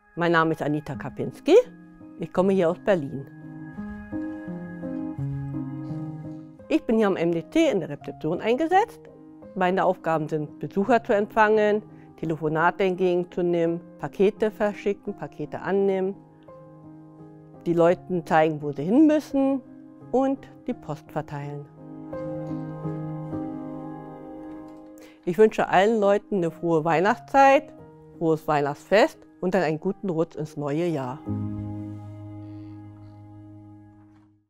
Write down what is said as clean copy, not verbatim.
Mein Name ist Anita Kapinski. Ich komme hier aus Berlin. Ich bin hier am MDT in der Rezeption eingesetzt. Meine Aufgaben sind, Besucher zu empfangen, Telefonate entgegenzunehmen, Pakete verschicken, Pakete annehmen, die Leuten zeigen, wo sie hin müssen und die Post verteilen. Ich wünsche allen Leuten eine frohe Weihnachtszeit, frohes Weihnachtsfest und dann einen guten Rutsch ins neue Jahr.